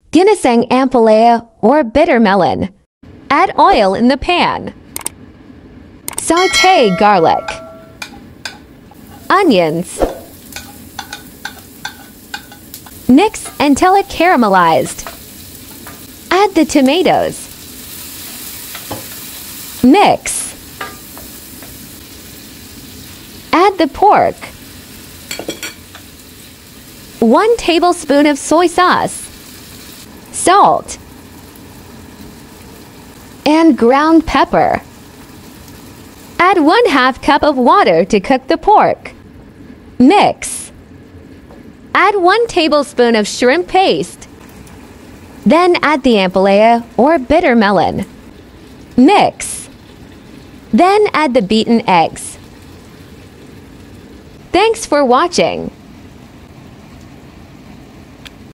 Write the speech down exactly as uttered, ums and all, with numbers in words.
Ginisang Ampalaya or bitter melon. Add oil in the pan. Sauté garlic, onions. Mix until it caramelized. Add the tomatoes. Mix. Add the pork. One tablespoon of soy sauce, salt, and ground pepper. Add one half cup of water to cook the pork. Mix. Add one tablespoon of shrimp paste. Then add the ampalaya or bitter melon. Mix. Then add the beaten eggs. Thanks for watching.